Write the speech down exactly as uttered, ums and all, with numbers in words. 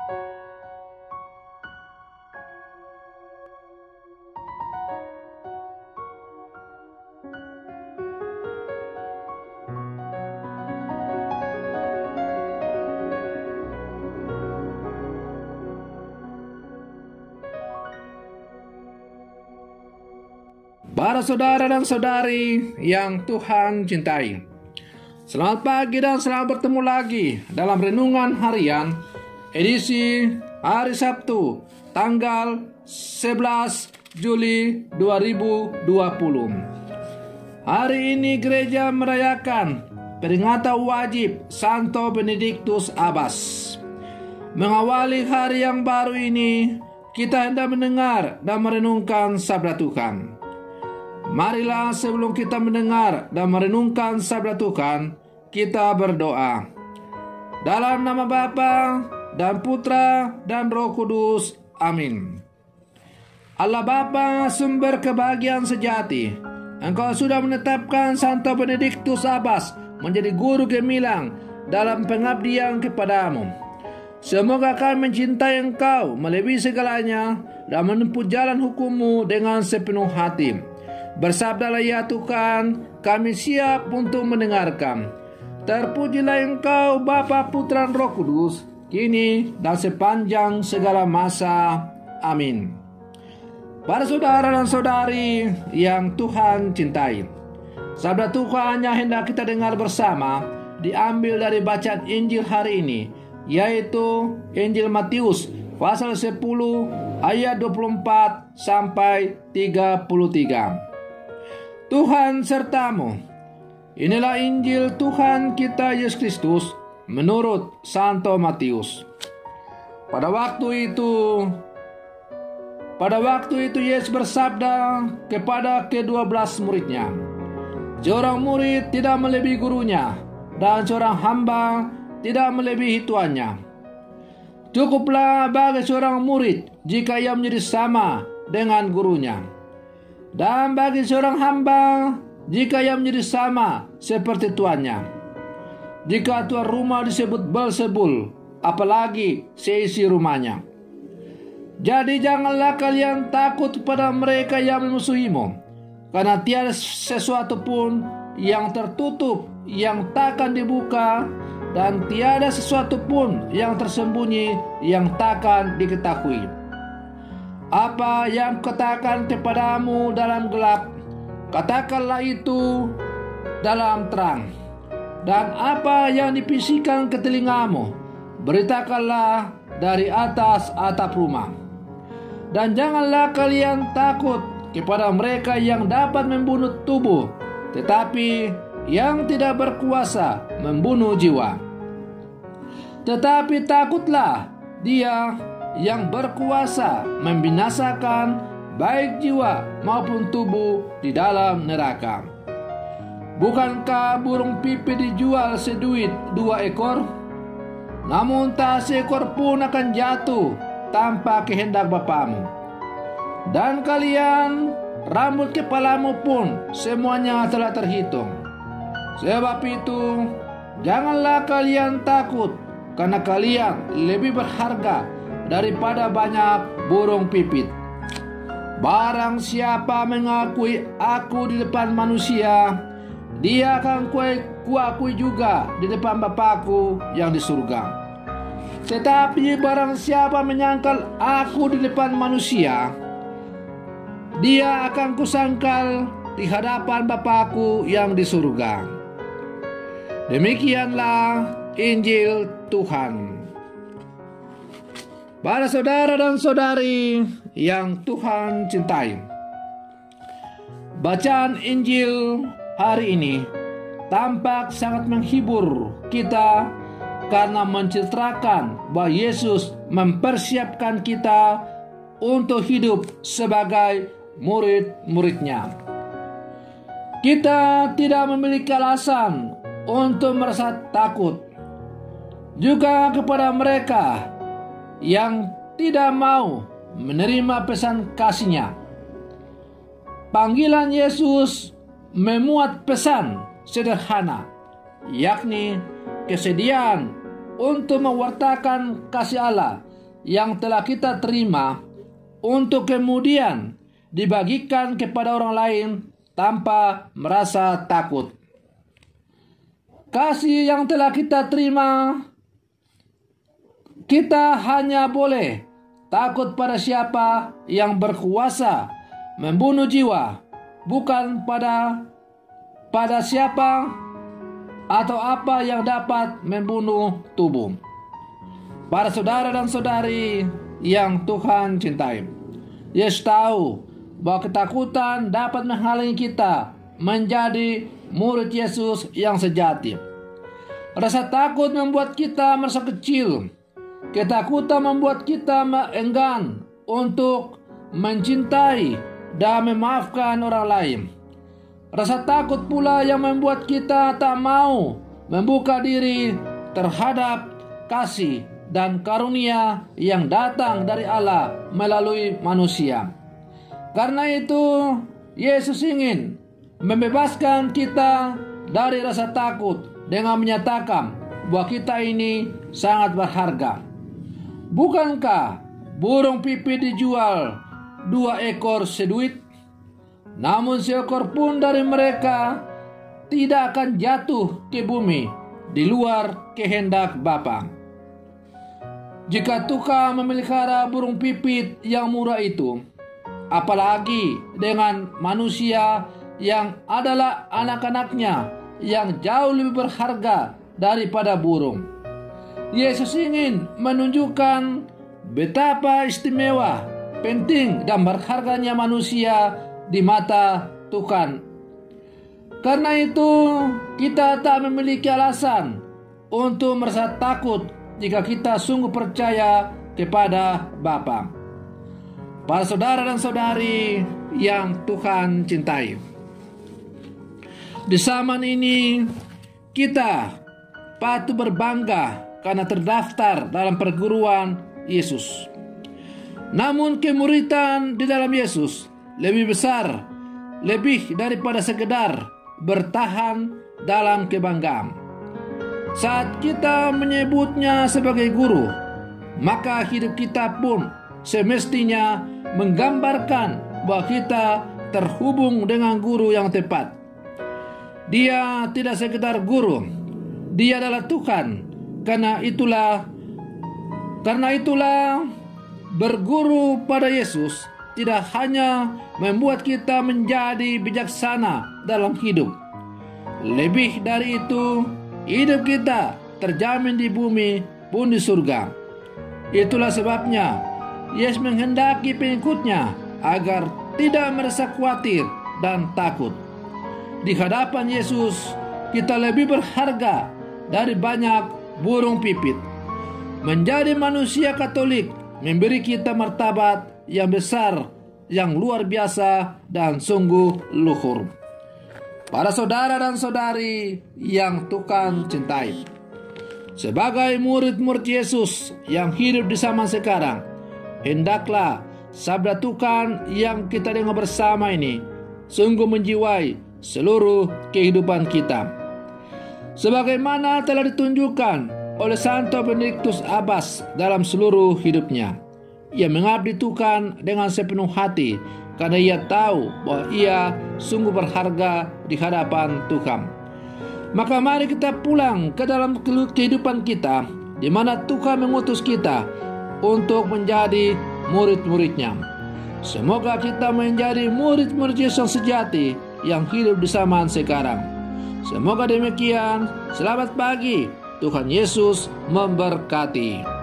Para saudara dan saudari yang Tuhan cintai, selamat pagi dan selamat bertemu lagi dalam Renungan Harian edisi hari Sabtu tanggal sebelas Juli dua ribu dua puluh. Hari ini gereja merayakan peringatan wajib Santo Benedictus Abbas. Mengawali hari yang baru ini, kita hendak mendengar dan merenungkan sabda Tuhan. Marilah sebelum kita mendengar dan merenungkan sabda Tuhan, kita berdoa. Dalam nama Bapa dan Putra dan Roh Kudus. Amin. Allah Bapa, sumber kebahagiaan sejati, Engkau sudah menetapkan Santo Benedictus Abbas menjadi guru gemilang dalam pengabdian kepadamu. Semoga kami mencintai Engkau melebihi segalanya dan menempuh jalan hukum-Mu dengan sepenuh hati. Bersabdalah ya Tuhan, kami siap untuk mendengarkan. Terpujilah Engkau Bapa, Putra, dan Roh Kudus, kini dan sepanjang segala masa. Amin. Para saudara dan saudari yang Tuhan cintai, sabda Tuhan yang hendak kita dengar bersama diambil dari bacaan Injil hari ini, yaitu Injil Matius pasal sepuluh ayat dua puluh empat sampai tiga puluh tiga. Tuhan sertamu. Inilah Injil Tuhan kita Yesus Kristus menurut Santo Matius. Pada waktu itu, pada waktu itu Yesus bersabda kepada kedua belas muridnya, seorang murid tidak melebihi gurunya, dan seorang hamba tidak melebihi tuannya. Cukuplah bagi seorang murid jika ia menjadi sama dengan gurunya, dan bagi seorang hamba jika ia menjadi sama seperti tuannya. Jika tuan rumah disebut Beelzebul, apalagi seisi rumahnya. Jadi janganlah kalian takut kepada mereka yang memusuhimu, karena tiada sesuatu pun yang tertutup yang takkan dibuka, dan tiada sesuatu pun yang tersembunyi yang takkan diketahui. Apa yang katakan kepadamu dalam gelap, katakanlah itu dalam terang. Dan apa yang dibisikkan ke telingamu, beritakanlah dari atas atap rumah. Dan janganlah kalian takut kepada mereka yang dapat membunuh tubuh, tetapi yang tidak berkuasa membunuh jiwa. Tetapi takutlah Dia yang berkuasa membinasakan baik jiwa maupun tubuh di dalam neraka. Bukankah burung pipit dijual seduit dua ekor? Namun tak seekor pun akan jatuh tanpa kehendak Bapamu. Dan kalian, rambut kepalamu pun semuanya telah terhitung. Sebab itu, janganlah kalian takut, karena kalian lebih berharga daripada banyak burung pipit. Barang siapa mengakui aku di depan manusia, dia akan kuakui juga di depan Bapakku yang di surga. Tetapi barang siapa menyangkal aku di depan manusia, dia akan kusangkal di hadapan Bapakku yang di surga. Demikianlah Injil Tuhan. Para saudara dan saudari yang Tuhan cintai, bacaan Injil hari ini tampak sangat menghibur kita karena menceritakan bahwa Yesus mempersiapkan kita untuk hidup sebagai murid-muridnya. Kita tidak memiliki alasan untuk merasa takut. Juga kepada mereka yang tidak mau menerima pesan kasih-Nya. Panggilan Yesus memuat pesan sederhana, yakni kesediaan untuk mewartakan kasih Allah yang telah kita terima untuk kemudian dibagikan kepada orang lain tanpa merasa takut. Kasih yang telah kita terima, kita hanya boleh takut pada siapa yang berkuasa membunuh jiwa, bukan pada pada siapa atau apa yang dapat membunuh tubuh. Para saudara dan saudari yang Tuhan cintai, Yesus tahu bahwa ketakutan dapat menghalangi kita menjadi murid Yesus yang sejati. Rasa takut membuat kita merasa kecil. Ketakutan membuat kita enggan untuk mencintai dan memaafkan orang lain. Rasa takut pula yang membuat kita tak mau membuka diri terhadap kasih dan karunia yang datang dari Allah melalui manusia. Karena itu, Yesus ingin membebaskan kita dari rasa takut dengan menyatakan bahwa kita ini sangat berharga. Bukankah burung pipit dijual dua ekor seduit? Namun seekor pun dari mereka tidak akan jatuh ke bumi di luar kehendak Bapa. Jika Tuhan memelihara burung pipit yang murah itu, apalagi dengan manusia yang adalah anak-anaknya yang jauh lebih berharga daripada burung. Yesus ingin menunjukkan betapa istimewa, penting dan berharganya manusia di mata Tuhan. Karena itu, kita tak memiliki alasan untuk merasa takut jika kita sungguh percaya kepada Bapa. Para saudara dan saudari yang Tuhan cintai, di zaman ini kita patut berbangga karena terdaftar dalam perguruan Yesus. Namun kemuridan di dalam Yesus lebih besar, lebih daripada sekedar bertahan dalam kebanggaan. Saat kita menyebutnya sebagai guru, maka hidup kita pun semestinya menggambarkan bahwa kita terhubung dengan guru yang tepat. Dia tidak sekedar guru, dia adalah Tuhan. Karena itulah karena itulah berguru pada Yesus tidak hanya membuat kita menjadi bijaksana dalam hidup. Lebih dari itu, hidup kita terjamin di bumi pun di surga. Itulah sebabnya Yesus menghendaki pengikutnya agar tidak merasa khawatir dan takut. Di hadapan Yesus, kita lebih berharga dari banyak burung pipit. Menjadi manusia Katolik memberi kita martabat yang besar, yang luar biasa dan sungguh luhur. Para saudara dan saudari yang Tuhan cintai, sebagai murid-murid Yesus yang hidup di zaman sekarang, hendaklah sabda Tuhan yang kita dengar bersama ini sungguh menjiwai seluruh kehidupan kita. Sebagaimana telah ditunjukkan oleh Santo Benediktus Abbas dalam seluruh hidupnya, ia mengabdi Tuhan dengan sepenuh hati karena ia tahu bahwa ia sungguh berharga di hadapan Tuhan. Maka mari kita pulang ke dalam kehidupan kita, di mana Tuhan mengutus kita untuk menjadi murid-muridnya. Semoga kita menjadi murid-murid Yesus yang sejati yang hidup di zaman sekarang. Semoga demikian. Selamat pagi. Tuhan Yesus memberkati.